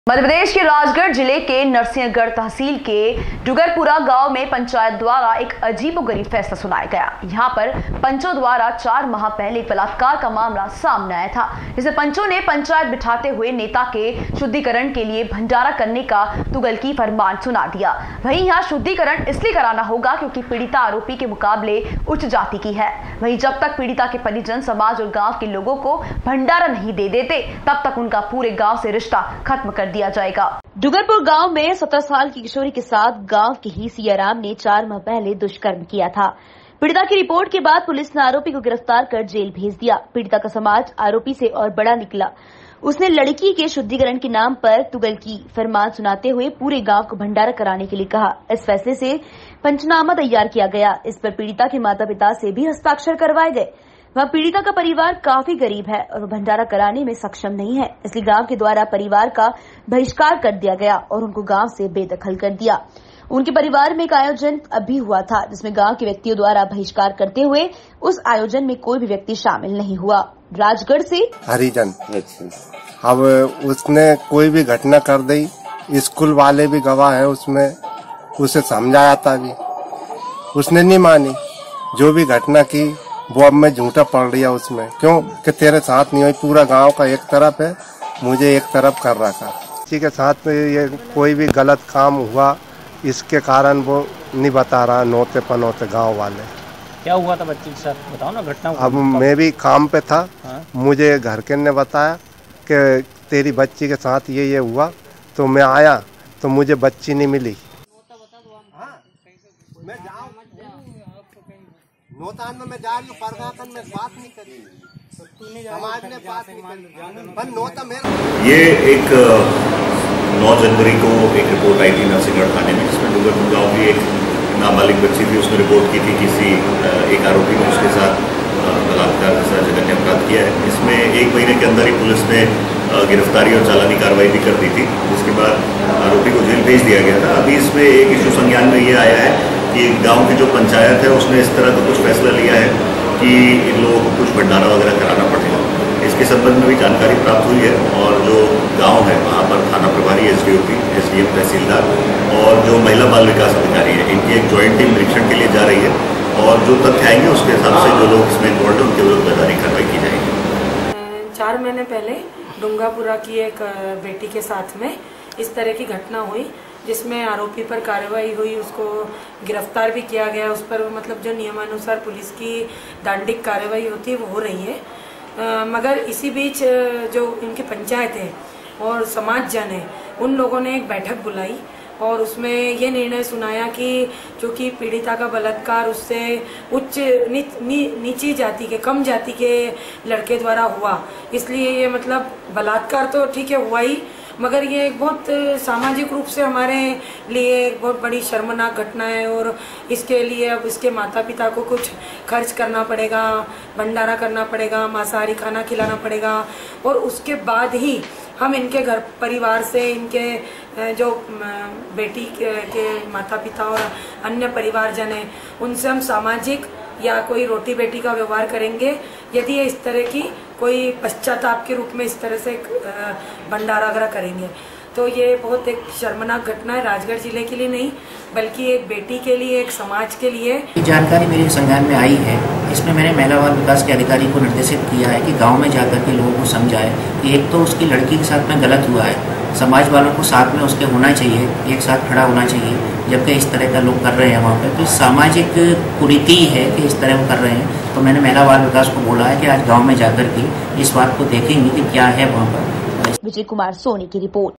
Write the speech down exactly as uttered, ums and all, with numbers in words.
मध्य प्रदेश के राजगढ़ जिले के नरसिंहगढ़ तहसील के डुगरपुरा गांव में पंचायत द्वारा एक अजीबोगरीब फैसला सुनाया गया। यहां पर पंचों द्वारा चार माह पहले एक बलात्कार का मामला सामने आया था, जिसे पंचों ने पंचायत बिठाते हुए नेता के शुद्धिकरण के लिए भंडारा करने का तुगलकी फरमान सुना दिया। वहीं यहाँ शुद्धिकरण इसलिए कराना होगा क्योंकि पीड़िता आरोपी के मुकाबले उच्च जाति की है। वहीं जब तक पीड़िता के परिजन, समाज और गाँव के लोगों को भंडारा नहीं दे देते, तब तक उनका पूरे गाँव से रिश्ता खत्म कर दिया जाएगा। डुगरपुर गांव में सत्रह साल की किशोरी के साथ गांव के ही सियाराम ने चार माह पहले दुष्कर्म किया था। पीड़िता की रिपोर्ट के बाद पुलिस ने आरोपी को गिरफ्तार कर जेल भेज दिया। पीड़िता का समाज आरोपी से और बड़ा निकला। उसने लड़की के शुद्धिकरण के नाम पर तुगलकी फरमान सुनाते हुए पूरे गांव को भंडारा कराने के लिए कहा। इस फैसले से पंचनामा तैयार किया गया। इस पर पीड़िता के माता पिता से भी हस्ताक्षर करवाए गए। वह पीड़िता का परिवार काफी गरीब है और भंडारा कराने में सक्षम नहीं है, इसलिए गांव के द्वारा परिवार का बहिष्कार कर दिया गया और उनको गांव से बेदखल कर दिया। उनके परिवार में एक आयोजन अभी हुआ था, जिसमें गांव के व्यक्तियों द्वारा बहिष्कार करते हुए उस आयोजन में कोई भी व्यक्ति शामिल नहीं हुआ। राजगढ़ से हरिजन। अब उसने कोई भी घटना कर दी, स्कूल वाले भी गवाह है, उसमें उसे समझाया था भी, उसने नहीं मानी। जो भी घटना की वो अब मैं झूठा पड़ रही है उसमें, क्यों कि तेरे साथ नहीं हुई। पूरा गांव का एक तरफ है, मुझे एक तरफ कर रखा। किसी के साथ में ये कोई भी गलत काम हुआ, इसके कारण वो नहीं बता रहा। नौते पनौते गांव वाले क्या हुआ था बच्ची के साथ, बताओ ना घटना। अब मैं भी काम पे था। हाँ? मुझे घर के ने बताया कि तेरी बच्ची के साथ ये ये हुआ, तो मैं आया तो मुझे बच्ची नहीं मिली। नौतान में मैं जा रही हूँ, परगातन में बात नहीं करी, समाज ने बात नहीं करी, पर नौता मेरा। ये एक नौ जनवरी को एक रिपोर्ट आई थी नरसिंहगढ़ थाने में, जिसमें डुगरपुर गांव की एक नाबालिग बच्ची थी। उसने रिपोर्ट की थी किसी एक आरोपी ने उसके साथ बलात्कार जैसा जघन्य अपराध किया है। इसमें एक महीने के अंदर ही पुलिस ने गिरफ्तारी और चालानी कार्रवाई भी कर दी थी, जिसके बाद आरोपी को जेल भेज दिया गया था। अभी इसमें एक इशू संज्ञान में ये आया है कि गांव की जो पंचायत है उसने इस तरह का कुछ फैसला लिया है कि इन लोगों को कुछ भंडारा वगैरह कराना पड़ेगा। इसके संबंध में भी जानकारी प्राप्त हुई है और जो गांव है वहां पर थाना प्रभारी, एसडीओपी, एसडीएम, तहसीलदार और जो महिला बाल विकास अधिकारी है, इनकी एक ज्वाइंट टीम निरीक्षण के लिए जा रही है और जो तथ्य आएंगे उसके हिसाब से जो लोग इसमें इन्वॉल्व है उनके विरुद्ध वैधानिक कार्रवाई की जाएगी। चार महीने पहले डुंगापुरा की एक बेटी के साथ में इस तरह की घटना हुई, जिसमें आरोपी पर कार्रवाई हुई, उसको गिरफ्तार भी किया गया। उस पर मतलब जो नियमानुसार पुलिस की दंडिक कार्रवाई होती है वो हो रही है। आ, मगर इसी बीच जो इनकी पंचायत है और समाज जन है, उन लोगों ने एक बैठक बुलाई और उसमें ये निर्णय सुनाया कि चूँकि पीड़िता का बलात्कार उससे उच्च नी, नी, नीची जाति के, कम जाति के लड़के द्वारा हुआ, इसलिए ये मतलब बलात्कार तो ठीक है हुआ ही, मगर ये एक बहुत सामाजिक रूप से हमारे लिए एक बहुत बड़ी शर्मनाक घटना है और इसके लिए अब इसके माता पिता को कुछ खर्च करना पड़ेगा, भंडारा करना पड़ेगा, मांसाहारी खाना खिलाना पड़ेगा और उसके बाद ही हम इनके घर परिवार से, इनके जो बेटी के माता पिता और अन्य परिवारजन हैं, उनसे हम सामाजिक या कोई रोटी बेटी का व्यवहार करेंगे यदि ये इस तरह की कोई पश्चाताप के रूप में इस तरह से भंडारा वगैरह करेंगे। तो ये बहुत एक शर्मनाक घटना है, राजगढ़ जिले के लिए नहीं बल्कि एक बेटी के लिए, एक समाज के लिए। जानकारी मेरे संज्ञान में आई है। इसमें मैंने महिला बाल विकास के अधिकारी को निर्देशित किया है कि गांव में जाकर के लोगों को समझाए कि एक तो उसकी लड़की के साथ में गलत हुआ है, समाज वालों को साथ में उसके होना चाहिए, एक साथ खड़ा होना चाहिए, जबकि इस तरह का लोग कर रहे हैं वहाँ पे। तो सामाजिक कुरीति है कि इस तरह वो कर रहे हैं। तो मैंने महिला बाल विकास को बोला है कि आज गाँव में जाकर के इस बात को देखेंगे कि क्या है वहाँ पर। विजय कुमार सोनी की रिपोर्ट।